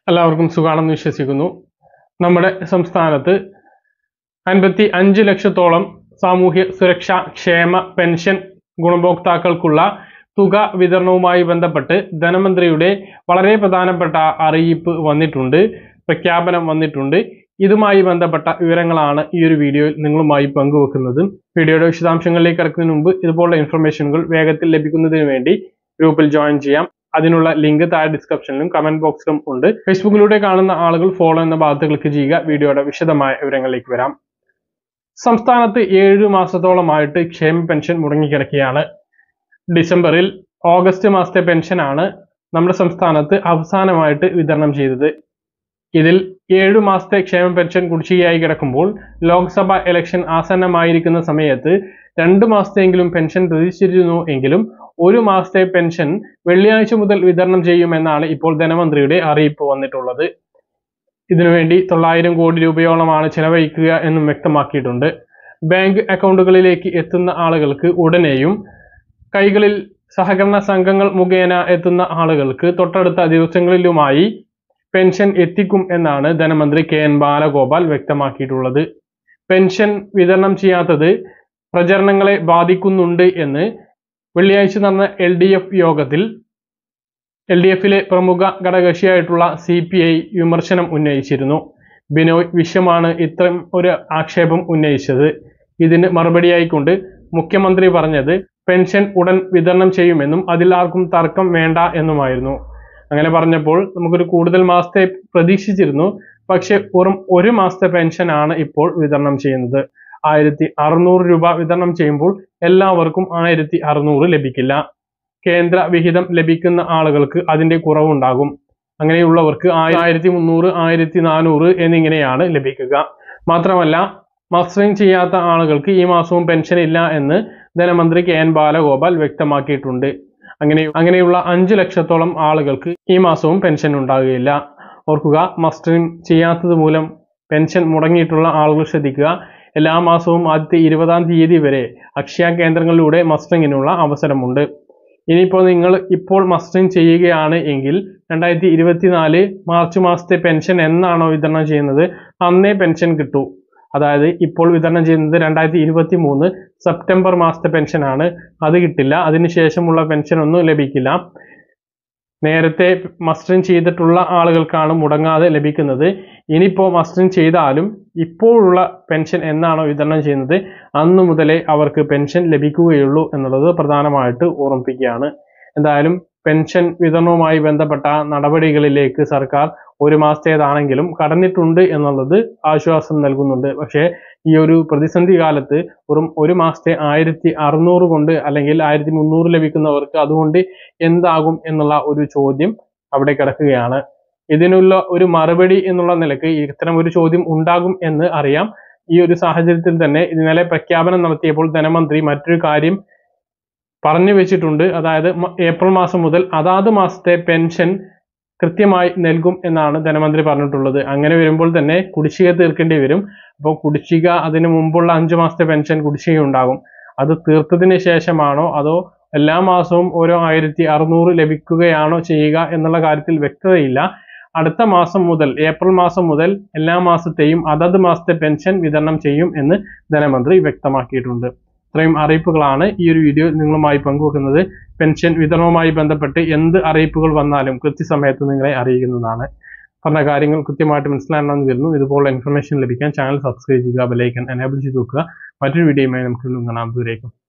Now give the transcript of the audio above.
എല്ലാവർക്കും സുഖാണെന്ന് വിശ്വസിക്കുന്നു. നമ്മുടെ സംസ്ഥാനത്ത് 55 ലക്ഷത്തോളം സാമൂഹ്യ സുരക്ഷാ ക്ഷേമ പെൻഷൻ ഗുണഭോക്താക്കൾക്കുള്ള തുക വിതരണവുമായി ബന്ധപ്പെട്ട് ധനമന്ത്രിയുടെ വളരെ പ്രധാനപ്പെട്ട അറിയിപ്പ് വന്നിട്ടുണ്ട്, പ്രഖ്യാപനം വന്നിട്ടുണ്ട്. ഇതുമായി ബന്ധപ്പെട്ട വിവരങ്ങളാണ് ഈ ഒരു വീഡിയോയിൽ നിങ്ങളുമായി പങ്കുവെക്കുന്നത്. വീഡിയോയുടെ വിശദാംശങ്ങളിലേക്ക് കടക്കുന്നതിന് മുമ്പ് ഇതുപോലുള്ള ഇൻഫർമേഷനുകൾ വേഗത്തിൽ ലഭിക്കുന്നതിന് വേണ്ടി ഗ്രൂപ്പിൽ ജോയിൻ ചെയ്യാം. അതിനുള്ള ലിങ്ക് താഴെ ഡിസ്ക്രിപ്ഷനിലും കമന്റ് ബോക്സിലും ഉണ്ട്. ഫേസ്ബുക്കിലൂടെ കാണുന്ന ആളുകൾ ഫോളോ എന്ന ഭാഗത്ത് ക്ലിക്ക് ചെയ്യുക. വീഡിയോയുടെ വിശദമായ വിവരങ്ങളിലേക്ക് വരാം. സംസ്ഥാനത്ത് 7 മാസത്തോളമായിട്ട് ക്ഷേമ പെൻഷൻ മുടങ്ങിക്കിടക്കുകയാണ്. ഡിസംബറിൽ ഓഗസ്റ്റ് മാസത്തെ പെൻഷനാണ് നമ്മുടെ സംസ്ഥാനത്ത് അവസാനമായിട്ട് വിതരണം ചെയ്തത്. ഇതിൽ 7 മാസത്തെ ക്ഷേമ പെൻഷൻ കുടിശ്ശികയായി കിടക്കുമ്പോൾ ലോക്സഭ ഇലക്ഷൻ ആസന്നമായിരിക്കുന്ന സമയത്ത് 2 മാസത്തെയെങ്കിലും പെൻഷൻ പ്രതീക്ഷിച്ചിരുന്നു എങ്കിലും 1 മാസത്തെ പെൻഷൻ വെള്ളിയാഴ്ച മുതൽ വിതരണം ചെയ്യുമെന്നാണ് ഇപ്പോൾ ധനമന്ത്രിയുടെ അറിയിപ്പ് വന്നിട്ടുള്ളത്. ഇതിനുവേണ്ടി 900 കോടി രൂപയോളമാണ് ചെലവഴിക്കുക എന്നും വ്യക്തമാക്കിയിട്ടുണ്ട്. ബാങ്ക് അക്കൗണ്ടുകളിലേക്ക് എത്തുന്ന ആളുകൾക്ക് ഉടനെയും കൈകളിൽ സഹകരണ സംഘങ്ങൾ മുഖേന എത്തുന്ന ആളുകൾക്ക് തൊട്ടടുത്ത ദിവസങ്ങളിലുമായി പെൻഷൻ എത്തിക്കും എന്നാണ് ധനമന്ത്രി KN ബാലഗോപാൽ വ്യക്തമാക്കിയിട്ടുള്ളത്. പെൻഷൻ വിതരണം ചെയ്യാത്തത് പ്രചരണങ്ങളെ ബാധിക്കുന്നുണ്ട് എന്ന് വെള്ളിയാഴ്ച നടന്ന LDF യോഗത്തിൽ LDFിലെ പ്രമുഖ ഘടകകക്ഷിയായിട്ടുള്ള CPI വിമർശനം ഉന്നയിച്ചിരുന്നു. ബിനോയ് വിശ്വമാണ് ഇത്തരം ഒരു ആക്ഷേപം ഉന്നയിച്ചത്. ഇതിന് മറുപടിയായിക്കൊണ്ട് മുഖ്യമന്ത്രി പറഞ്ഞത് പെൻഷൻ ഉടൻ വിതരണം ചെയ്യുമെന്നും അതിൽ ആർക്കും തർക്കം വേണ്ട എന്നുമായിരുന്നു. അങ്ങനെ പറഞ്ഞപ്പോൾ നമുക്കൊരു കൂടുതൽ മാസത്തെ പ്രതീക്ഷിച്ചിരുന്നു. പക്ഷെ വെറും 1 മാസത്തെ പെൻഷൻ ആണ് ഇപ്പോൾ വിതരണം ചെയ്യുന്നത്. 1600 രൂപ വിതരണം ചെയ്യുമ്പോൾ എല്ലാവർക്കും 1600 ലഭിക്കില്ല. കേന്ദ്ര വിഹിതം ലഭിക്കുന്ന ആളുകൾക്ക് അതിന്റെ കുറവുണ്ടാകും. അങ്ങനെയുള്ളവർക്ക് 1300, 1400 എന്നിങ്ങനെയാണ് ലഭിക്കുക. മാത്രമല്ല മസ്റ്ററിംഗ് ചെയ്യാത്ത ആളുകൾക്ക് ഈ മാസവും പെൻഷൻ ഇല്ല എന്ന് ധനമന്ത്രി KN ബാലഗോപാൽ വ്യക്തമാക്കിയിട്ടുണ്ട്. അങ്ങനെയുള്ള 5 ലക്ഷത്തോളം ആളുകൾക്ക് ഈ മാസവും പെൻഷൻ ഉണ്ടാകുകയില്ല. ഓർക്കുക, മസ്റ്ററിംഗ് ചെയ്യാത്തത് മൂലം പെൻഷൻ മുടങ്ങിയിട്ടുള്ള ആളുകൾ ശ്രദ്ധിക്കുക. എല്ലാ മാസവും ആദ്യത്തെ 20-ാം തീയതി വരെ അക്ഷയ കേന്ദ്രങ്ങളിലൂടെ മസ്റ്ററിങ്ങിനുള്ള അവസരമുണ്ട്. ഇനിയിപ്പോൾ നിങ്ങൾ ഇപ്പോൾ മസ്റ്ററിംഗ് ചെയ്യുകയാണ് എങ്കിൽ 2024 മാർച്ച് മാസത്തെ പെൻഷൻ എന്നാണോ വിതരണം ചെയ്യുന്നത് അന്നേ പെൻഷൻ കിട്ടൂ. അതായത് ഇപ്പോൾ വിതരണം ചെയ്യുന്നത് 2023 സെപ്റ്റംബർ മാസത്തെ പെൻഷനാണ്. അത് കിട്ടില്ല. അതിനുശേഷമുള്ള പെൻഷൻ ഒന്നും ലഭിക്കില്ല. നേരത്തെ മസ്റ്ററിംഗ് ചെയ്തിട്ടുള്ള ആളുകൾക്കാണ് മുടങ്ങാതെ ലഭിക്കുന്നത്. ഇനിയിപ്പോൾ മസ്റ്ററിംഗ് ചെയ്താലും ഇപ്പോഴുള്ള പെൻഷൻ എന്നാണോ വിതരണം ചെയ്യുന്നത് അന്നു മുതലേ അവർക്ക് പെൻഷൻ ലഭിക്കുകയുള്ളൂ എന്നുള്ളത് പ്രധാനമായിട്ട് ഓർമ്മിപ്പിക്കുകയാണ്. എന്തായാലും പെൻഷൻ വിതരണവുമായി ബന്ധപ്പെട്ട നടപടികളിലേക്ക് സർക്കാർ 1 മാസത്തേതാണെങ്കിലും കടന്നിട്ടുണ്ട് എന്നുള്ളത് ആശ്വാസം നൽകുന്നുണ്ട്. പക്ഷേ ഈ ഒരു പ്രതിസന്ധി കാലത്ത് വെറും 1 മാസത്തെ 1600 കൊണ്ട് അല്ലെങ്കിൽ 1300 ലഭിക്കുന്നവർക്ക് അതുകൊണ്ട് എന്താകും എന്നുള്ള ഒരു ചോദ്യം അവിടെ കിടക്കുകയാണ്. ഇതിനുള്ള ഒരു മറുപടി എന്നുള്ള നിലയ്ക്ക് ഇത്തരം ഒരു ചോദ്യം ഉണ്ടാകും എന്ന് അറിയാം. ഈ ഒരു സാഹചര്യത്തിൽ തന്നെ ഇന്നലെ പ്രഖ്യാപനം നടത്തിയപ്പോൾ ധനമന്ത്രി മറ്റൊരു കാര്യം പറഞ്ഞു വെച്ചിട്ടുണ്ട്. അതായത് ഏപ്രിൽ മാസം മുതൽ അതാത് മാസത്തെ പെൻഷൻ കൃത്യമായി നൽകും എന്നാണ് ധനമന്ത്രി പറഞ്ഞിട്ടുള്ളത്. അങ്ങനെ വരുമ്പോൾ തന്നെ കുടിശ്ശിക തീർക്കേണ്ടി വരും. അപ്പോൾ കുടിശ്ശിക അതിന് മുമ്പുള്ള 5 മാസത്തെ പെൻഷൻ കുടിശ്ശിക ഉണ്ടാകും. അത് തീർത്തതിന് ശേഷമാണോ അതോ എല്ലാ മാസവും ഓരോ 1600 ലഭിക്കുകയാണോ ചെയ്യുക എന്നുള്ള കാര്യത്തിൽ വ്യക്തതയില്ല. അടുത്ത മാസം മുതൽ ഏപ്രിൽ മാസം മുതൽ എല്ലാ മാസത്തെയും അതത് മാസത്തെ പെൻഷൻ വിതരണം ചെയ്യും എന്ന് ധനമന്ത്രി വ്യക്തമാക്കിയിട്ടുണ്ട്. ഇത്രയും അറിയിപ്പുകളാണ് ഈ ഒരു വീഡിയോ നിങ്ങളുമായി പങ്കുവെക്കുന്നത്. പെൻഷൻ വിതരണവുമായി ബന്ധപ്പെട്ട് എന്ത് അറിയിപ്പുകൾ വന്നാലും കൃത്യസമയത്ത് നിങ്ങളെ അറിയിക്കുന്നതാണ്. പറഞ്ഞ കാര്യങ്ങൾ കൃത്യമായിട്ട് മനസ്സിലാണെന്ന് കരുതുന്നു. ഇതുപോലുള്ള ഇൻഫർമേഷൻ ലഭിക്കാൻ ചാനൽ സബ്സ്ക്രൈബ് ചെയ്യുക, ബെൽ ഐക്കൺ എനേബിൾ ചെയ്ത് വെക്കുക. മറ്റൊരു വീഡിയോയുമായി നമുക്ക് കാണാം. ദൂരേക്കും.